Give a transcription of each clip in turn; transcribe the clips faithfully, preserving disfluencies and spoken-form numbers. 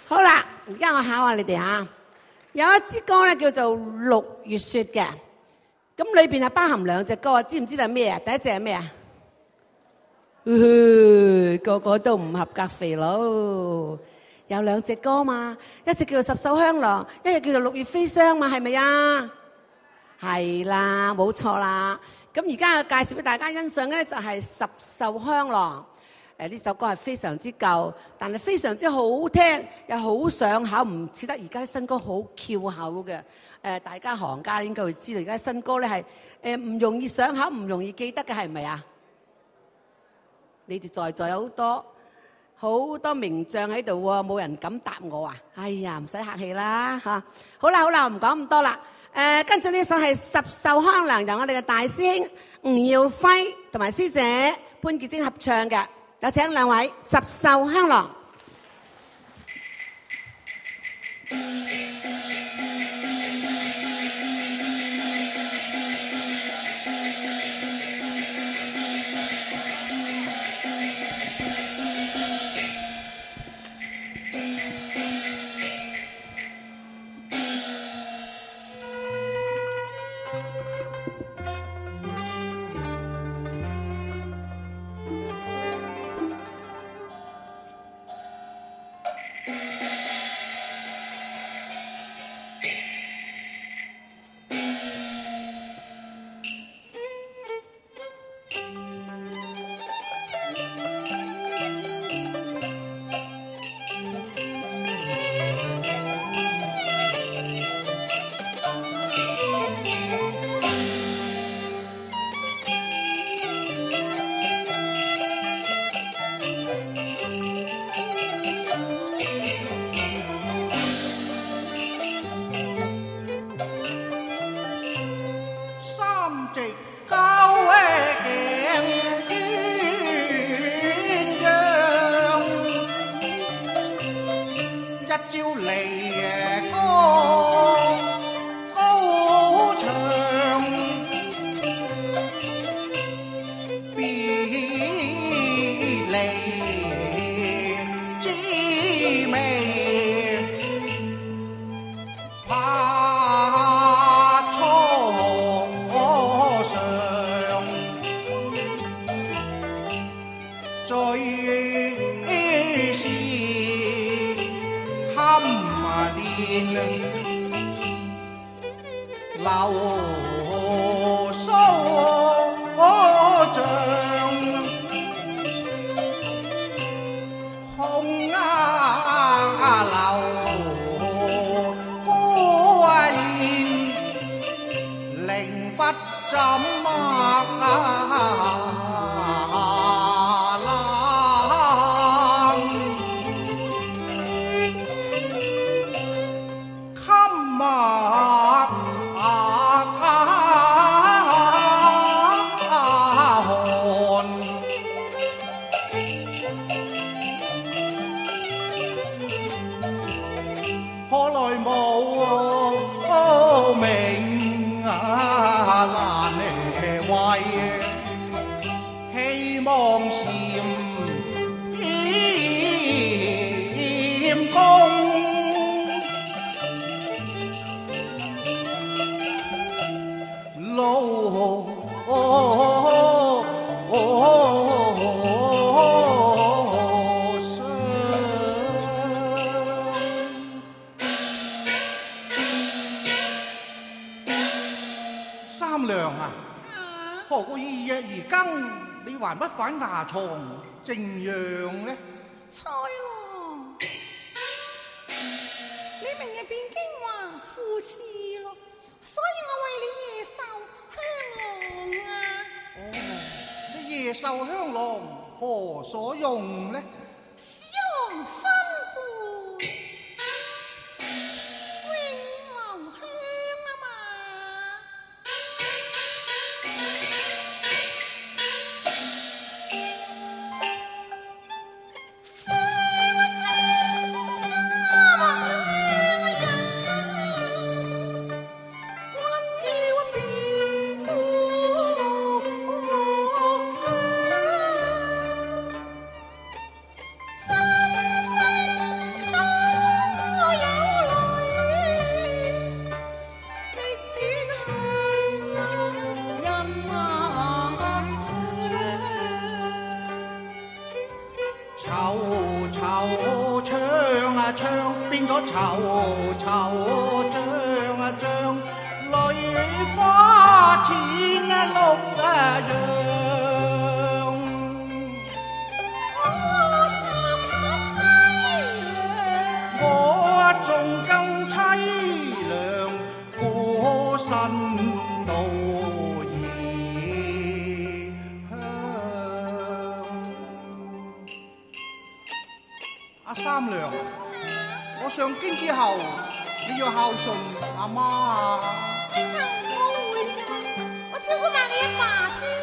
好啦，而家我考下你哋吓，有一支歌咧叫做《六月雪》嘅，咁裏邊係包含兩隻歌，知唔知道係咩啊？第一隻係咩啊？個個都唔合格肥佬，有兩隻歌嘛，一隻叫做《十繡香囊》，一隻叫做《六月飛霜》嘛，係咪啊？係啦，冇錯啦。咁而家介紹俾大家欣賞嘅咧就係《十繡香囊》。誒呢首歌係非常之舊，但係非常之好聽，又好上口，唔似得而家啲新歌好翹口嘅。誒大家行家應該會知道，而家新歌咧係誒唔容易上口，唔容易記得嘅，係咪啊？你哋在座有好多好多名將喺度喎，冇人敢答我啊！哎呀，唔使客氣啦嚇。好啦好啦，唔講咁多啦。誒，跟住呢首係《十繡香囊》，由我哋嘅大師兄吳耀輝同埋師姐潘潔貞合唱嘅。有請兩位《十繡香囊》。 正樣呢？ 蔡郎，你明日變京華富士咯，所以我為你夜繡香囊啊。 哦，你夜繡香囊何所用呢？ 使郎新婦永留香啊嘛。 唱啊唱，變咗惆惆將啊將，淚花濺啊綠啊樣。我仲更凄涼，孤身到異鄉。阿三娘，我上京之後，你要孝順阿媽啊！ 你真唔好會㗎，我照顧埋你阿爸添。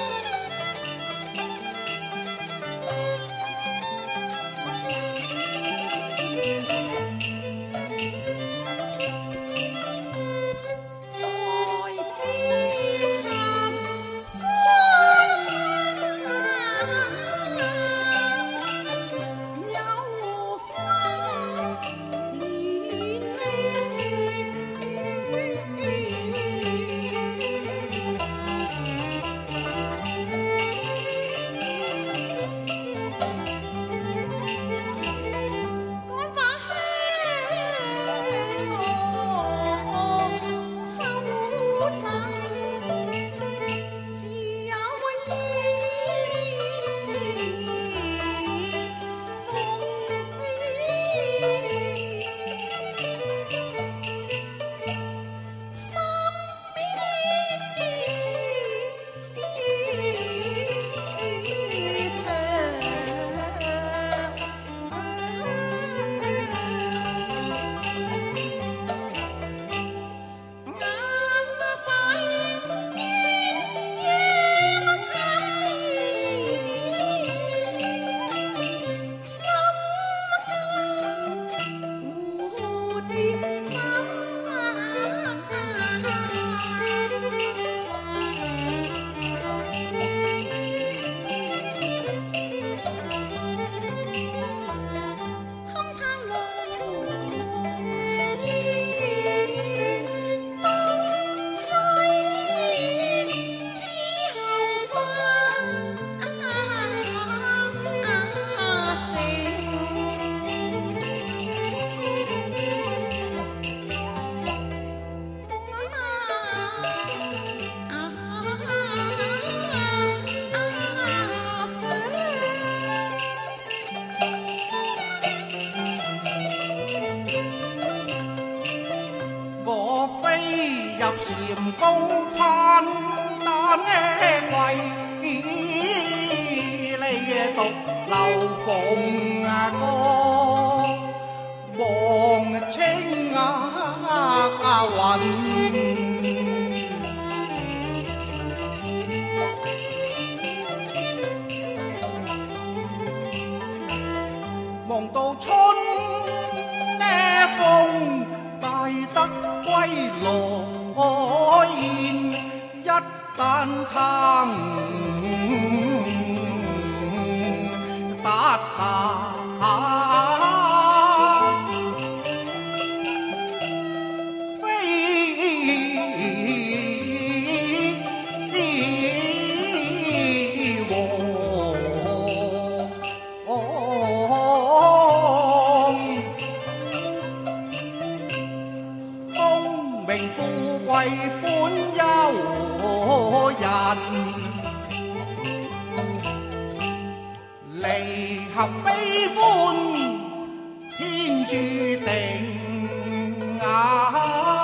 禪公攀單為你獨留鳳歌，望青霞雲。望到春風帶得歸來現，一旦貪得下為本幽人，離合悲歡天注定啊！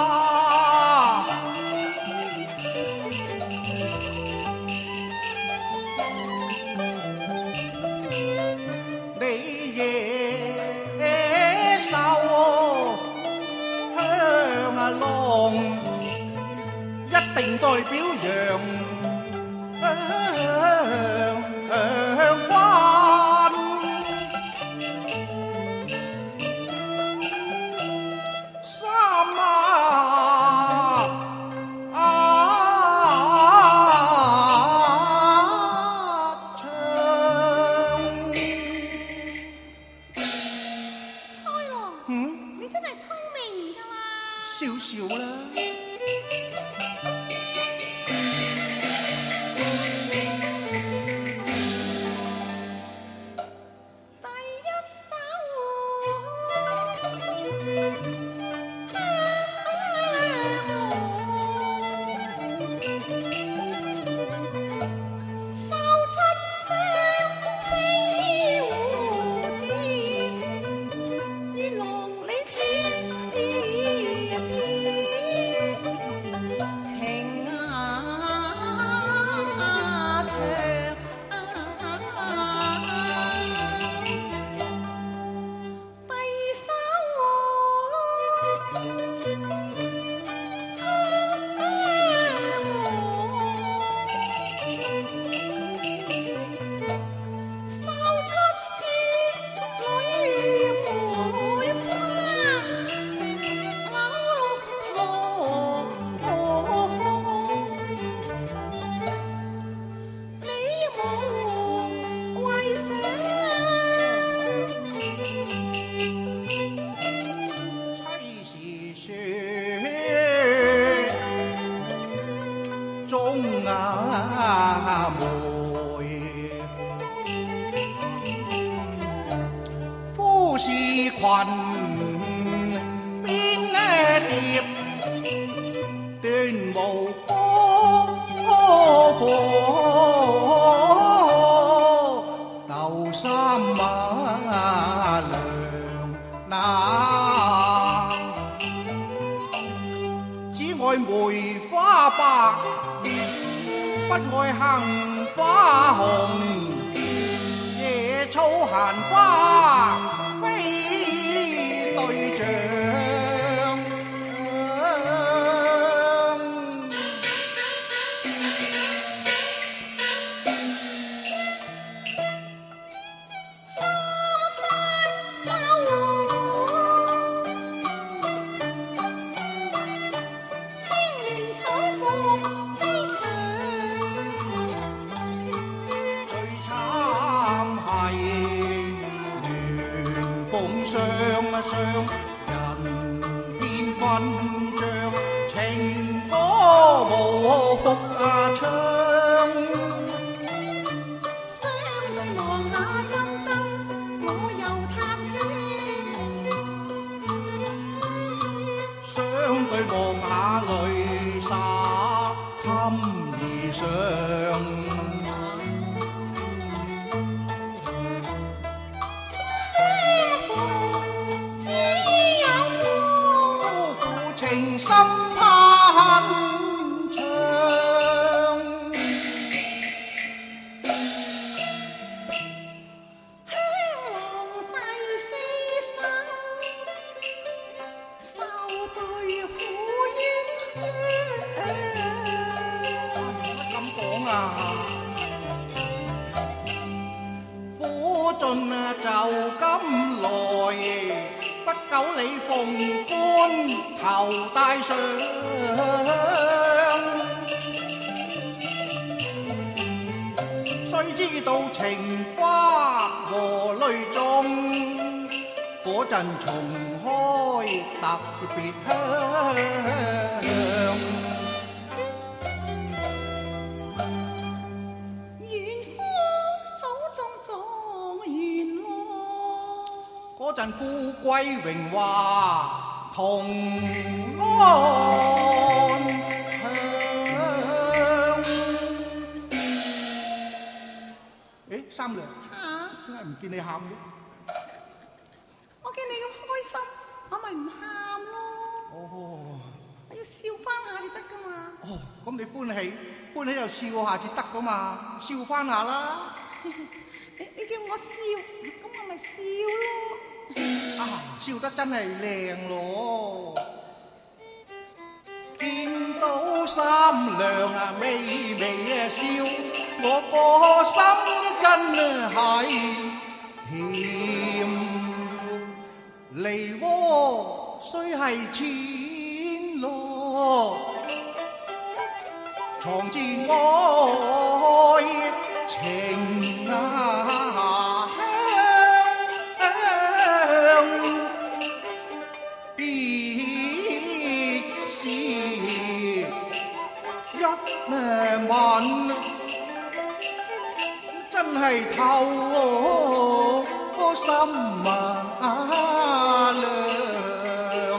你野獸向龍一定代表陽向關，三啊啊唱。 蔡郎，嗯，你真係聰明㗎啦， 少少啦。 笑下至得噶嘛，笑翻下啦！ 你你叫我笑，咁我咪笑咯。 啊，笑得真係靚咯！見到三娘啊，微微笑，我個心真係甜。梨窩雖係淺咯。藏住愛情啊香，必是一吻，真係透心啊涼。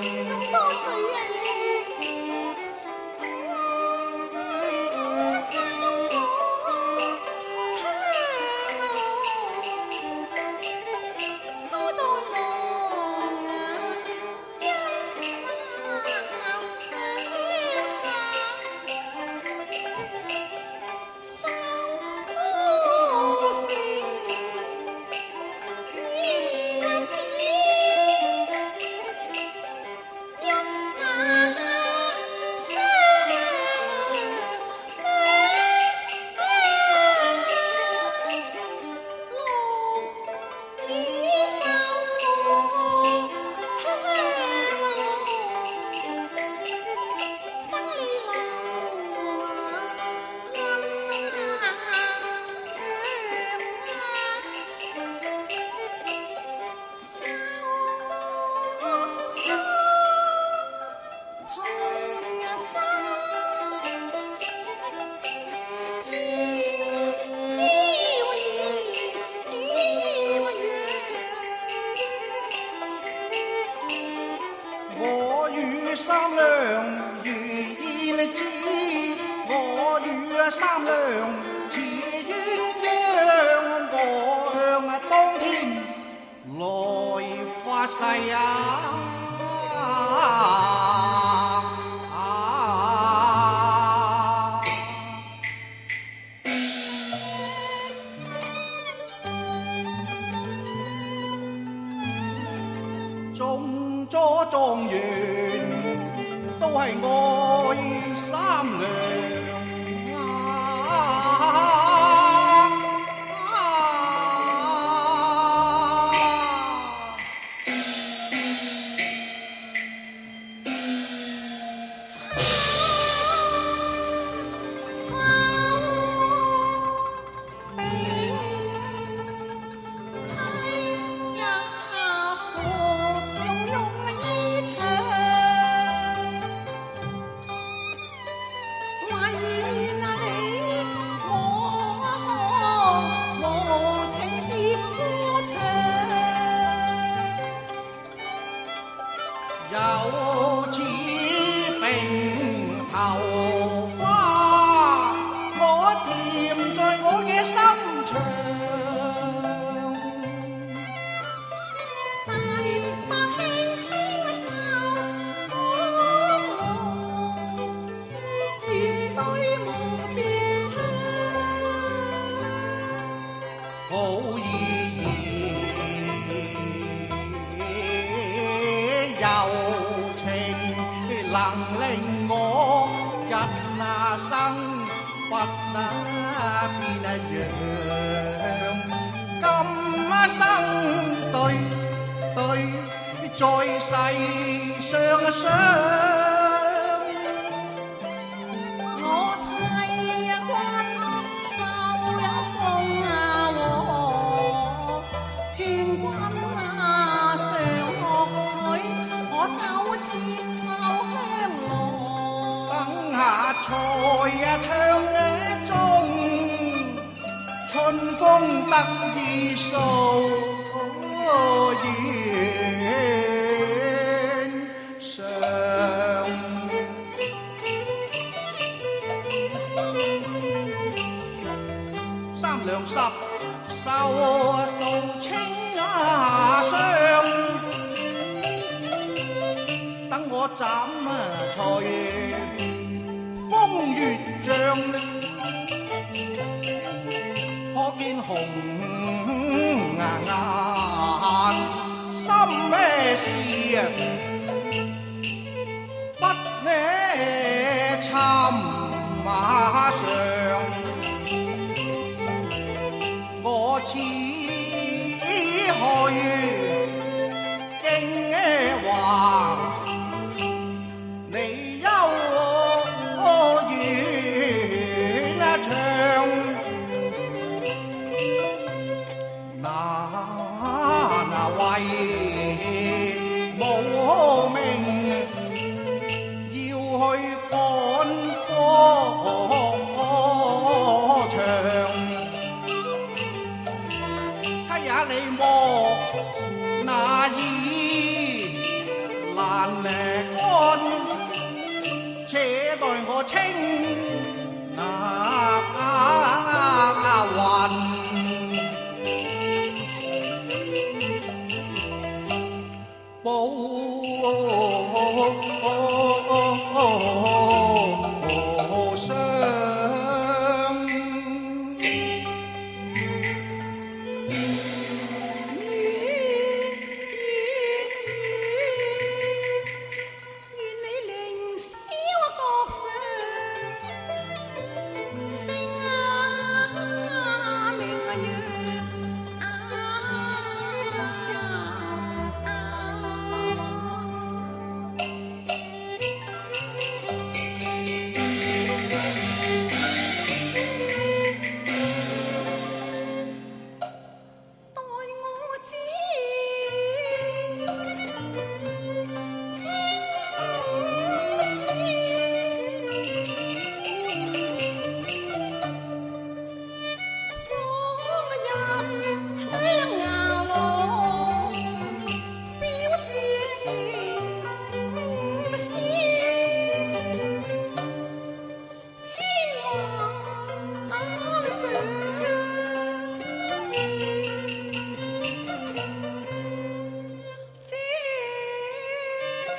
三娘如燕子，我與三娘似鴛鴦，我向當天來發誓啊！中咗狀元都係愛三娘啊！有似並頭花，我甜在我嘅心腸。 大白輕輕繡芳來，絕對無邊好意義柔情能令我人啊生不得變樣，今生對對在世上想。 我睇慣受有風啊和，勸君啊常學佢，我糾纏受香羅。 等下菜啊唱一盅，春風得意掃弦上。三兩十繡到青瓦上，等我斬才風月像，可見紅顏心咩事啊？不呢參馬上，我似去京華，你憂遠長，那那為無名，要去趕科場。妻也你莫那意難乾，且待我清那雲。報上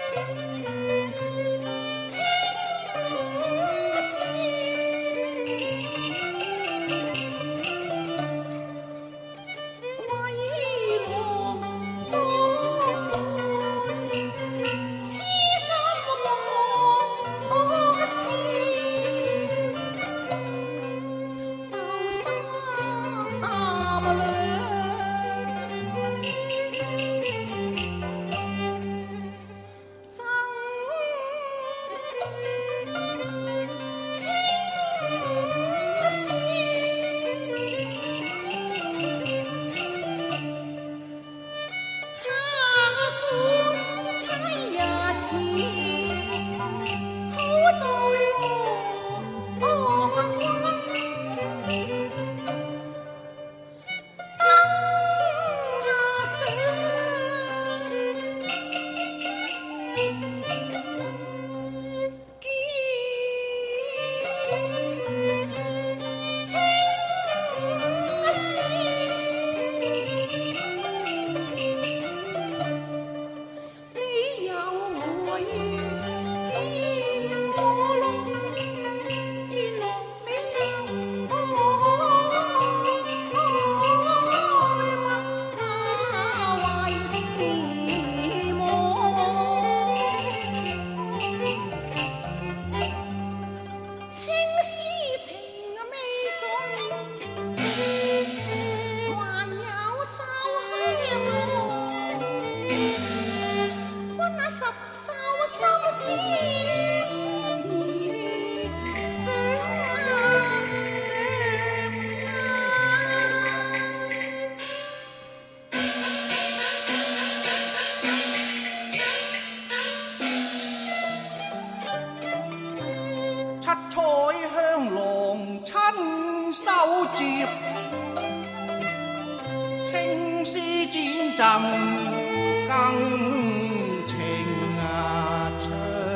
青絲戰陣更情啊長，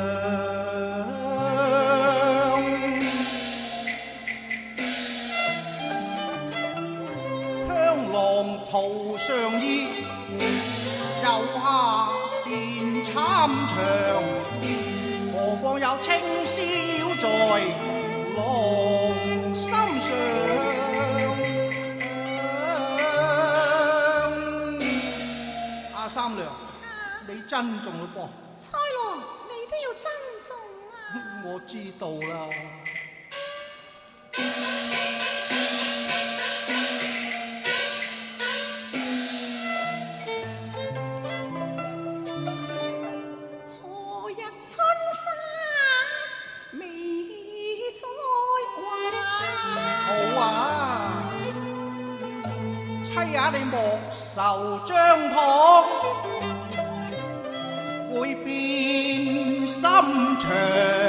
香囊塗上衣，遊下便參詳，何況有青霄在郎心上。阿三娘，你珍重嘞噃。 蔡郎，你都要珍重啊。 我知道啦。 何日春山未再還？ 好啊，妻呀你莫愁張堂，會變心腸。